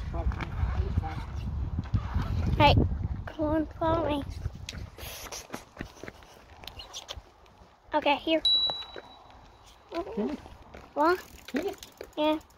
Right, come on, follow me. Okay, here. What? Yeah.